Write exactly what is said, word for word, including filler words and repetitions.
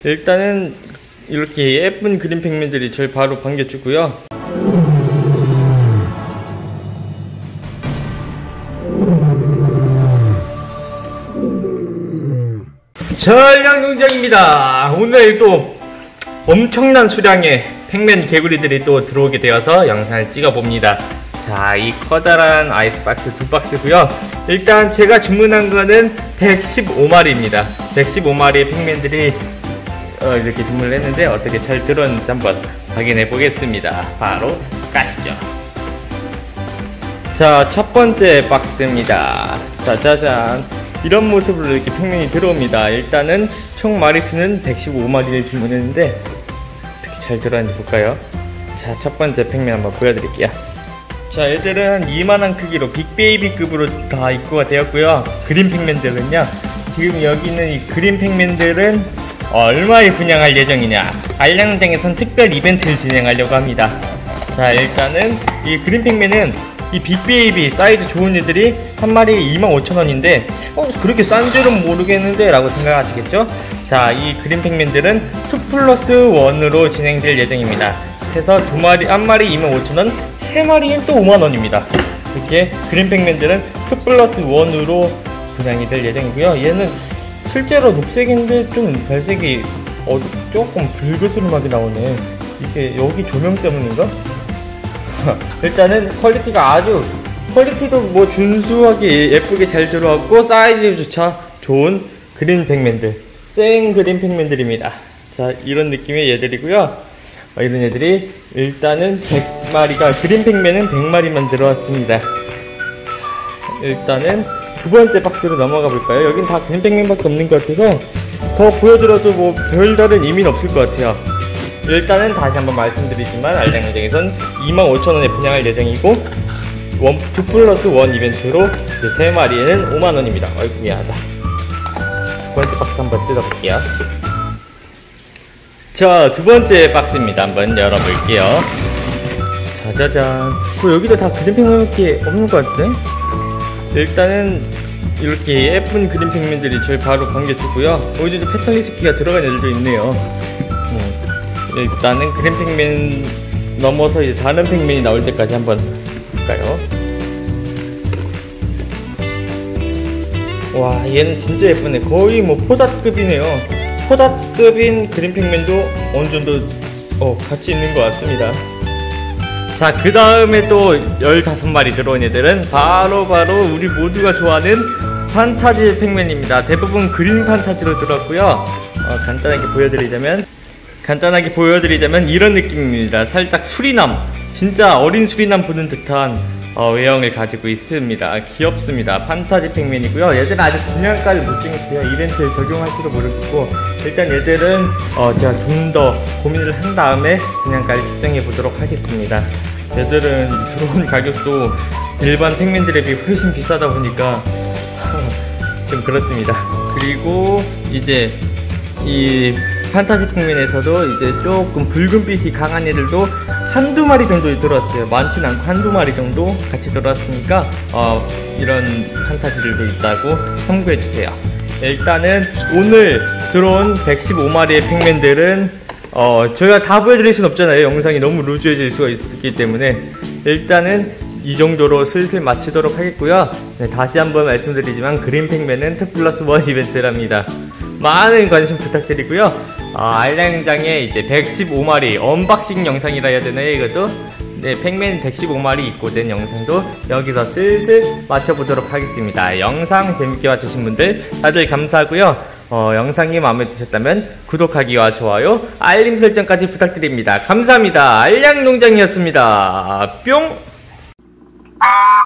일단은 이렇게 예쁜 그린 팩맨들이 저를 바로 반겨주고요. 전량농장입니다. 오늘 또 엄청난 수량의 팩맨 개구리들이 또 들어오게 되어서 영상을 찍어봅니다. 자, 이 커다란 아이스박스 두 박스고요. 일단 제가 주문한 거는 백십오 마리입니다. 백십오 마리의 팩맨들이 어, 이렇게 주문을 했는데 어떻게 잘 들었는지 한번 확인해 보겠습니다. 바로 가시죠. 자, 첫 번째 박스입니다. 짜자잔. 이런 모습으로 이렇게 팩맨이 들어옵니다. 일단은 총 마리수는 백십오 마리를 주문했는데 어떻게 잘 들어왔는지 볼까요? 자, 첫 번째 팩맨 한번 보여드릴게요. 자, 얘들은 한 이만한 크기로 빅베이비급으로 다 입고가 되었고요. 그린 팩맨들은요, 지금 여기 있는 이 그린 팩맨들은 얼마에 분양할 예정이냐, 알량장에선 특별 이벤트를 진행하려고 합니다. 자, 일단은 이 그린 팩맨은 이 빅베이비 사이즈 좋은 애들이 한 마리에 이만 오천 원인데 어, 그렇게 싼 줄은 모르겠는데 라고 생각하시겠죠? 자, 이 그린 팩맨들은 투 플러스 원으로 진행될 예정입니다. 그래서 두 마리, 한 마리 이만 오천 원, 세 마리엔 또 오만 원입니다. 이렇게 그린 팩맨들은 투 플러스 원으로 분양이 될 예정이고요. 얘는 실제로 녹색인데 좀 발색이 어, 조금 붉으스름하게 나오네. 이게 여기 조명 때문인가? 일단은 퀄리티가 아주, 퀄리티도 뭐 준수하게 예쁘게 잘 들어왔고 사이즈조차 좋은 그린 팩맨들, 생 그린 팩맨들입니다. 자, 이런 느낌의 얘들이고요. 어, 이런 애들이 일단은 백 마리가, 그린 팩맨은 백 마리만 들어왔습니다. 일단은 두 번째 박스로 넘어가 볼까요? 여긴 다 그린 팩맨밖에 없는 것 같아서 더 보여드려도 뭐 별다른 의미는 없을 것 같아요. 일단은 다시 한번 말씀드리지만 알량농장에선 이만 오천 원에 분양할 예정이고 투 플러스 원 이벤트로 이제 세 마리에는 오만 원입니다. 어이구, 미안하다. 두 번째 박스 한번 뜯어볼게요. 자, 두 번째 박스입니다. 한번 열어볼게요. 짜자잔. 어, 여기도 다 그린 팩맨밖에 없는 것 같은데? 일단은 이렇게 예쁜 그린 팩맨들이 저를 바로 반겨주고요. 여기도 페탈리스키가 들어간 애들도 있네요. 음. 일단은 그린 팩맨 넘어서 이제 다른 팩맨이 나올 때까지 한번 볼까요? 와, 얘는 진짜 예쁘네. 거의 뭐 포닷급이네요. 포닷급인 그린 팩맨도 어느 정도 어, 같이 있는 것 같습니다. 자, 그 다음에 또 열다섯 마리 들어온 애들은 바로 바로 우리 모두가 좋아하는 판타지 팩맨입니다. 대부분 그린 판타지로 들었고요. 어, 간단하게 보여드리자면 간단하게 보여드리자면 이런 느낌입니다. 살짝 수리남, 진짜 어린 수리남 보는 듯한 어, 외형을 가지고 있습니다. 귀엽습니다. 판타지 팩맨이고요. 얘들은 아직 분양가를 못 정했어요. 이벤트에 적용할지도 모르겠고, 일단 얘들은 어, 제가 좀 더 고민을 한 다음에 분양가를 책정해 보도록 하겠습니다. 얘들은 들어온 가격도 일반 팩맨들에 비해 훨씬 비싸다 보니까 좀 그렇습니다. 그리고 이제 이 판타지 팩맨에서도 이제 조금 붉은빛이 강한 애들도 한두 마리 정도 들어왔어요. 많진 않고 한두 마리 정도 같이 들어왔으니까 어, 이런 판타지들도 있다고 참고해주세요. 일단은 오늘 들어온 백십오 마리의 팩맨들은 어, 저희가 다 보여드릴 순 없잖아요. 영상이 너무 루즈해질 수가 있기 때문에 일단은 이 정도로 슬슬 마치도록 하겠고요. 네, 다시 한번 말씀드리지만 그린 팩맨은 투 플러스 원 이벤트랍니다. 많은 관심 부탁드리고요. 어, 알량장에 이제 백십오 마리 언박싱 영상이라 해야 되나요, 이것도? 네, 팩맨 백십오 마리 입고 된 영상도 여기서 슬슬 맞춰보도록 하겠습니다. 영상 재밌게 봐주신 분들 다들 감사하고요. 어, 영상이 마음에 드셨다면 구독하기와 좋아요, 알림 설정까지 부탁드립니다. 감사합니다. 알량농장이었습니다. 뿅!